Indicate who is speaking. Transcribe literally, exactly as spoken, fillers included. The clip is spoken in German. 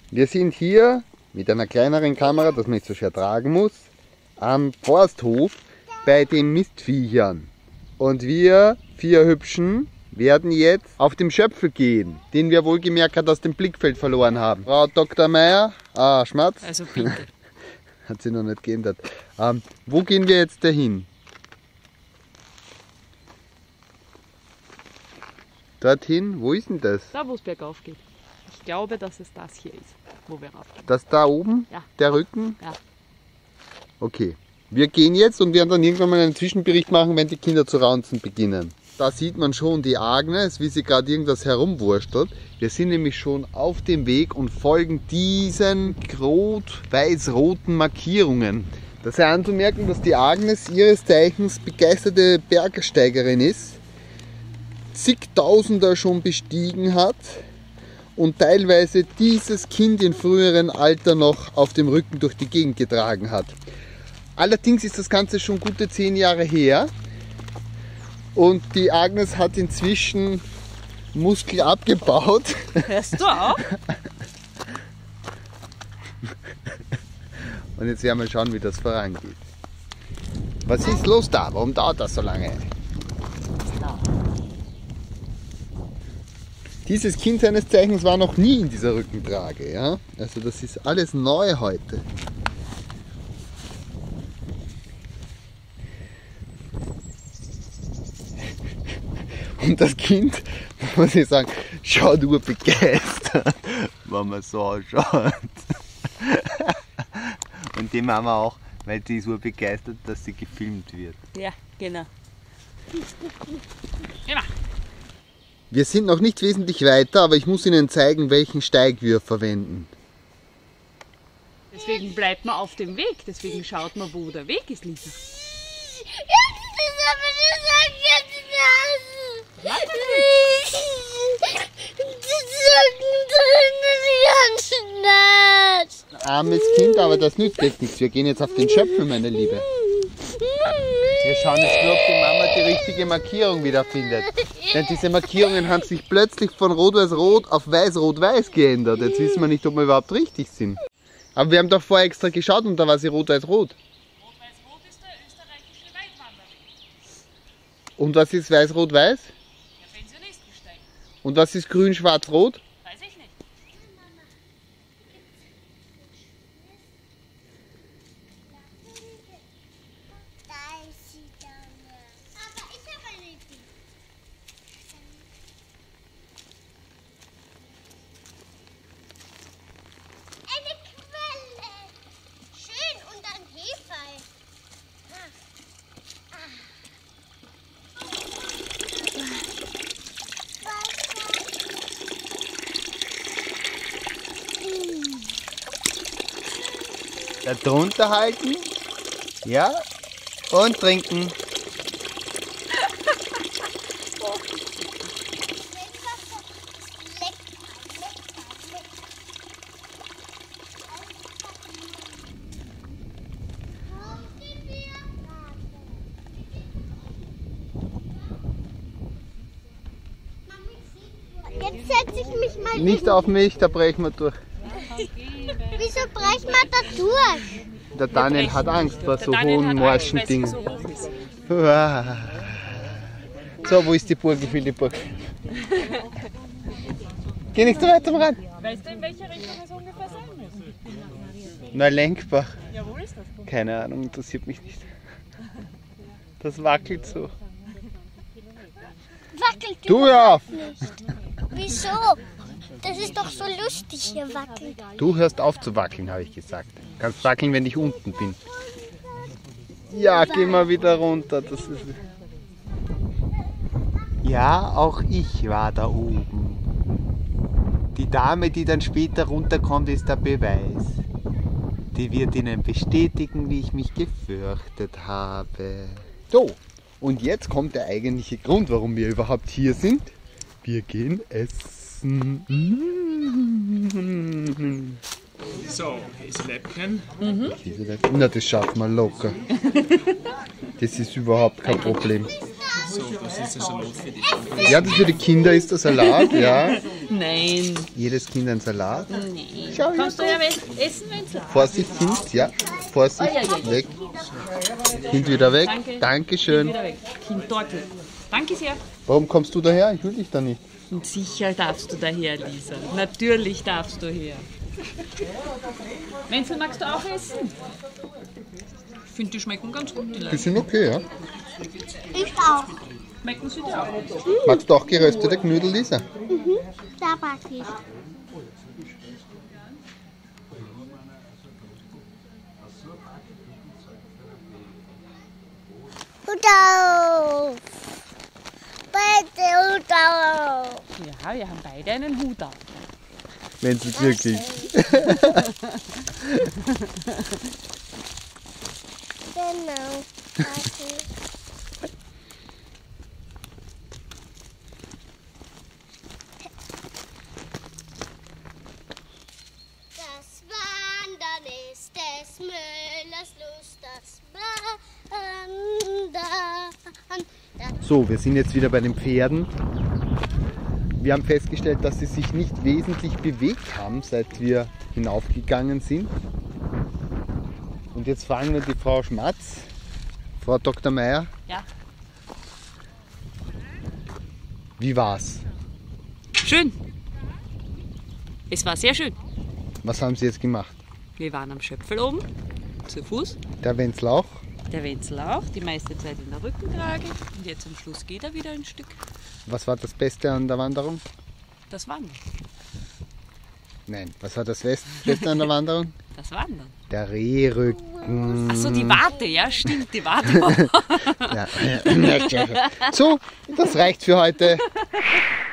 Speaker 1: Wir sind hier mit einer kleineren Kamera, das man nicht so schwer tragen muss, am Forsthof bei den Mistviechern. Und wir vier Hübschen werden jetzt auf den Schöpfel gehen, den wir wohlgemerkt aus dem Blickfeld verloren haben. Frau Doktor Meier, ah, Schmatz.
Speaker 2: Also bitte.
Speaker 1: Hat sie noch nicht geändert. Ähm, wo gehen wir jetzt dahin? Dorthin? Wo ist denn das?
Speaker 2: Da, wo es bergauf geht. Ich glaube, dass es das hier ist, wo wir raufgehen.
Speaker 1: Das da oben?
Speaker 2: Ja.
Speaker 1: Der Rücken?
Speaker 2: Ja.
Speaker 1: Okay. Wir gehen jetzt und werden dann irgendwann mal einen Zwischenbericht machen, wenn die Kinder zu raunzen beginnen. Da sieht man schon die Agnes, wie sie gerade irgendwas herumwurstelt. Wir sind nämlich schon auf dem Weg und folgen diesen rot-weiß-roten Markierungen. Da sei anzumerken, dass die Agnes ihres Zeichens begeisterte Bergsteigerin ist, zigtausender schon bestiegen hat und teilweise dieses Kind in früheren Alter noch auf dem Rücken durch die Gegend getragen hat. Allerdings ist das Ganze schon gute zehn Jahre her. Und die Agnes hat inzwischen Muskel abgebaut.
Speaker 2: Hörst du auch?
Speaker 1: Und jetzt werden wir schauen, wie das vorangeht. Was ist los da? Warum dauert das so lange? Dieses Kind seines Zeichens war noch nie in dieser Rückentrage. Ja? Also das ist alles neu heute. Und das Kind, muss ich sagen, schaut nur begeistert, wenn man so anschaut. Und die Mama auch, weil die ist nur begeistert, dass sie gefilmt wird.
Speaker 2: Ja, genau. Genau.
Speaker 1: Wir sind noch nicht wesentlich weiter, aber ich muss Ihnen zeigen, welchen Steig wir verwenden.
Speaker 2: Deswegen bleibt man auf dem Weg, deswegen schaut man, wo der Weg ist, Lisa.
Speaker 1: Armes Kind, aber das nützt jetzt nichts. Wir gehen jetzt auf den Schöpfel, meine Liebe. Wir schauen jetzt nur, ob die Mama die richtige Markierung wiederfindet. Denn diese Markierungen haben sich plötzlich von Rot-Weiß-Rot auf Weiß-Rot-Weiß geändert. Jetzt wissen wir nicht, ob wir überhaupt richtig sind. Aber wir haben doch vorher extra geschaut und da war sie Rot-Weiß-Rot.
Speaker 2: Rot-Weiß-Rot ist der österreichische Weitwanderweg.
Speaker 1: Und was ist Weiß-Rot-Weiß?
Speaker 2: Der Pensionistensteig.
Speaker 1: Und was ist Grün-Schwarz-Rot?
Speaker 2: Weiß ich nicht.
Speaker 1: Da drunter halten. Ja. Und trinken.
Speaker 3: Jetzt setze ich mich mal
Speaker 1: Nicht auf mich, da brechen wir durch.
Speaker 3: Wieso brechen wir da durch?
Speaker 1: Der Daniel hat Angst vor so
Speaker 2: Daniel
Speaker 1: hohen,
Speaker 2: hat
Speaker 1: morschen
Speaker 2: Angst, weil
Speaker 1: Dingen.
Speaker 2: sie so hoch ist.
Speaker 1: So, wo ist die Burg? Ich will die Burg. Geh nicht so weit am Rand.
Speaker 2: Weißt du, in welche Richtung es ungefähr sein muss?
Speaker 1: Neulenkbach.
Speaker 2: Ja, wo ist das?
Speaker 1: Keine Ahnung, interessiert mich nicht. Das wackelt so.
Speaker 3: Wackelt
Speaker 1: Du hör auf!
Speaker 3: nicht. Wieso? Das ist doch so lustig hier wackelt.
Speaker 1: Du hörst auf zu wackeln, habe ich gesagt. Du kannst wackeln, wenn ich unten bin. Ja, geh mal wieder runter. Das ist... Ja, auch ich war da oben. Die Dame, die dann später runterkommt, ist der Beweis. Die wird Ihnen bestätigen, wie ich mich gefürchtet habe. So, und jetzt kommt der eigentliche Grund, warum wir überhaupt hier sind. Wir gehen essen.
Speaker 4: So, Käseläppchen.
Speaker 1: Mhm. Na, das schaffen wir locker. Das ist überhaupt kein Problem.
Speaker 4: So, das das ist der Salat für dich.
Speaker 1: Ja, das für die Kinder ist der Salat, ja.
Speaker 2: Nein.
Speaker 1: Jedes Kind ein Salat.
Speaker 2: Nee.
Speaker 1: Schau,
Speaker 2: Kannst du ja essen, wenn es
Speaker 1: Vorsicht, Kind, ja. Vorsicht, weg. Kind wieder weg.
Speaker 2: Danke.
Speaker 1: Dankeschön.
Speaker 2: wieder weg. Kind Torkel. Danke sehr.
Speaker 1: Warum kommst du daher? Ich will dich da nicht.
Speaker 2: Und sicher darfst du daher, Lisa. Natürlich darfst du her. Wenzel, magst du auch essen? Ich finde, die schmecken ganz gut, die
Speaker 1: Die
Speaker 2: Leute.
Speaker 1: sind okay, ja.
Speaker 3: Ich auch.
Speaker 2: Schmecken sie dir auch?
Speaker 1: Magst du auch geröstete Knödel, Lisa?
Speaker 3: Da mag ich. Hut auf! Bitte Hut auf!
Speaker 2: Ja, wir haben beide einen Hut auf.
Speaker 1: Wenn es wirklich.
Speaker 3: Genau. Das Wandern ist des Müllers Lust, das Wandern.
Speaker 1: So, wir sind jetzt wieder bei den Pferden. Wir haben festgestellt, dass sie sich nicht wesentlich bewegt haben, seit wir hinaufgegangen sind. Und jetzt fragen wir die Frau Schmatz, Frau Doktor Meier,
Speaker 2: Ja.
Speaker 1: wie war's?
Speaker 2: Schön. Es war sehr schön.
Speaker 1: Was haben Sie jetzt gemacht?
Speaker 2: Wir waren am Schöpfel oben, zu Fuß.
Speaker 1: Der Wenzel auch?
Speaker 2: Der Wenzel auch, die meiste Zeit in der Rückentrage. Und jetzt am Schluss geht er wieder ein Stück.
Speaker 1: Was war das Beste an der Wanderung?
Speaker 2: Das Wandern.
Speaker 1: Nein, was war das Beste an der Wanderung?
Speaker 2: Das Wandern.
Speaker 1: Der Rehrücken.
Speaker 2: Achso, die Warte, ja, stimmt, die Warte.
Speaker 1: Ja. So, das reicht für heute.